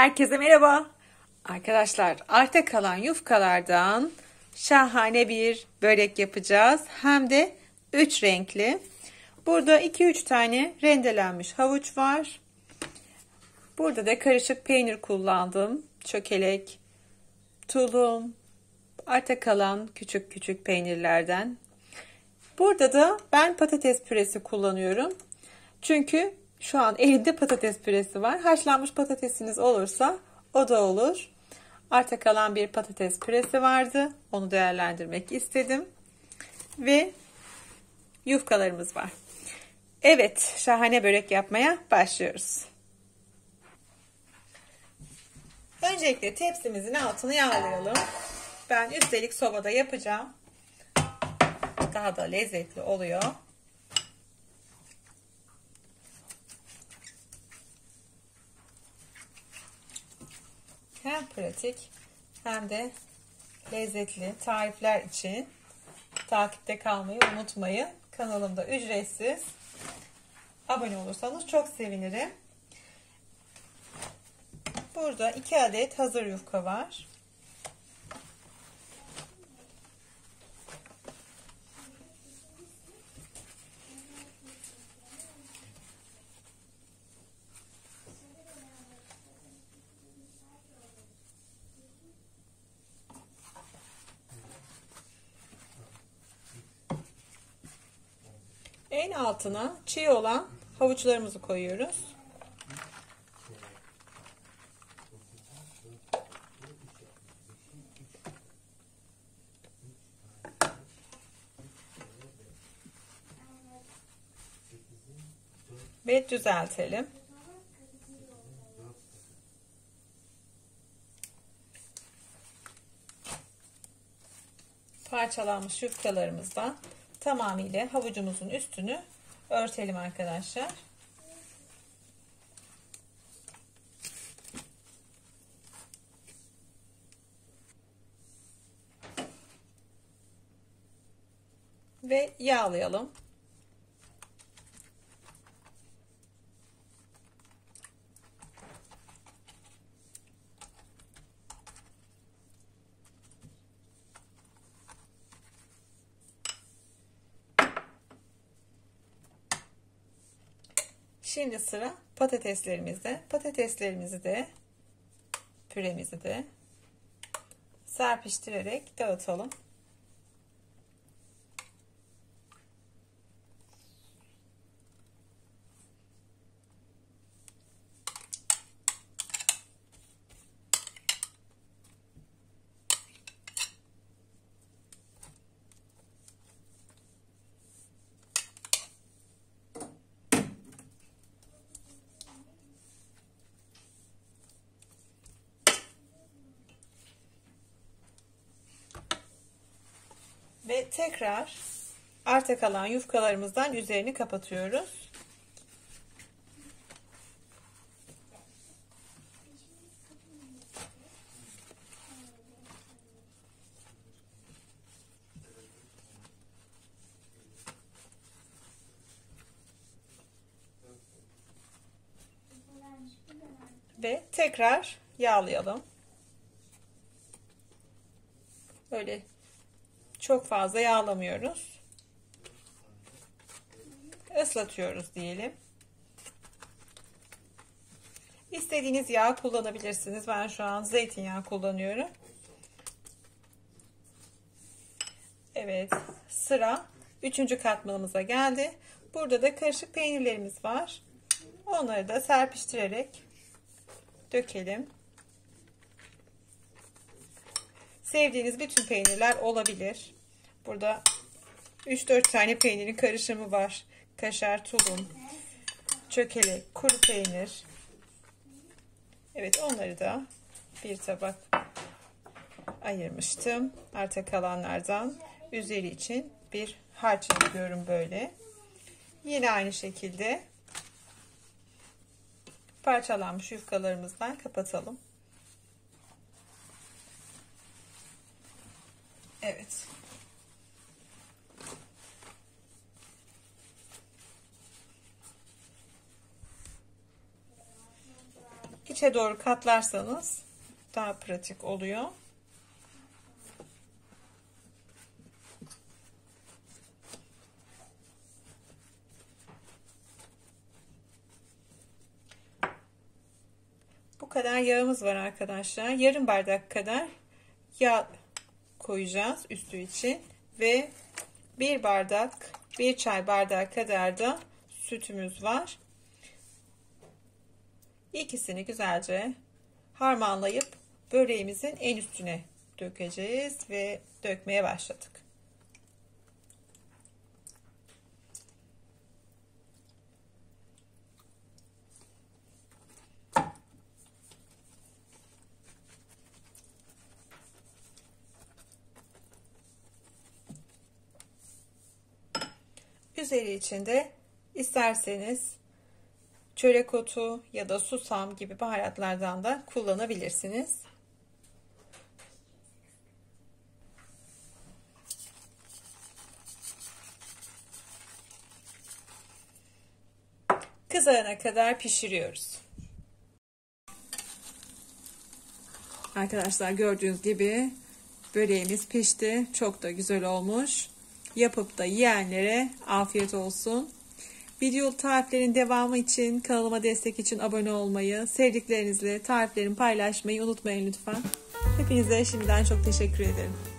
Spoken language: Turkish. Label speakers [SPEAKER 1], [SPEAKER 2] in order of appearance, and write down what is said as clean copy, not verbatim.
[SPEAKER 1] Herkese merhaba. Arkadaşlar, arta kalan yufkalardan şahane bir börek yapacağız. Hem de 3 renkli. Burada 2-3 tane rendelenmiş havuç var. Burada da karışık peynir kullandım. Çökelek, tulum, arta kalan küçük küçük peynirlerden. Burada da ben patates püresi kullanıyorum. Çünkü şu an elimde patates püresi var. Haşlanmış patatesiniz olursa o da olur. Arta kalan bir patates püresi vardı. Onu değerlendirmek istedim. Ve yufkalarımız var. Evet, şahane börek yapmaya başlıyoruz. Öncelikle tepsimizin altını yağlayalım. Ben üstelik sobada yapacağım. Daha da lezzetli oluyor. Hem pratik hem de lezzetli tarifler için takipte kalmayı unutmayın. Kanalımda ücretsiz. Abone olursanız çok sevinirim. Burada 2 adet hazır yufka var. En altına çiğ olan havuçlarımızı koyuyoruz. Ve düzeltelim. Parçalanmış yufkalarımızdan tamamıyla havucumuzun üstünü örtelim arkadaşlar. Ve yağlayalım. Şimdi sıra patateslerimizde. Patateslerimizi de püremizi de serpiştirerek dağıtalım. Ve tekrar arta kalan yufkalarımızdan üzerini kapatıyoruz. Ve tekrar yağlayalım. Böyle çok fazla yağlamıyoruz. Islatıyoruz diyelim. İstediğiniz yağ kullanabilirsiniz. Ben şu an zeytinyağı kullanıyorum. Evet, sıra 3. katmanımıza geldi. Burada da karışık peynirlerimiz var. Onları da serpiştirerek dökelim. Sevdiğiniz bütün peynirler olabilir. Burada 3-4 tane peynirin karışımı var. Kaşar, tulum, çökelek, kuru peynir. Evet, onları da bir tabak ayırmıştım. Arta kalanlardan üzeri için bir harç yapıyorum böyle. Yine aynı şekilde parçalanmış yufkalarımızdan kapatalım. Evet. içe doğru katlarsanız daha pratik oluyor. Bu kadar yağımız var arkadaşlar. Yarım bardak kadar yağ koyacağız üstü için ve bir çay bardağı kadar da sütümüz var. İkisini güzelce harmanlayıp böreğimizin en üstüne dökeceğiz ve dökmeye başladık. Üzeri içinde isterseniz çörek otu ya da susam gibi baharatlardan da kullanabilirsiniz. Kızarana kadar pişiriyoruz. Arkadaşlar gördüğünüz gibi böreğimiz pişti. Çok da güzel olmuş. Yapıp da yiyenlere afiyet olsun. Video tariflerin devamı için, kanalıma destek için abone olmayı, sevdiklerinizle tariflerimi paylaşmayı unutmayın lütfen. Hepinize şimdiden çok teşekkür ederim.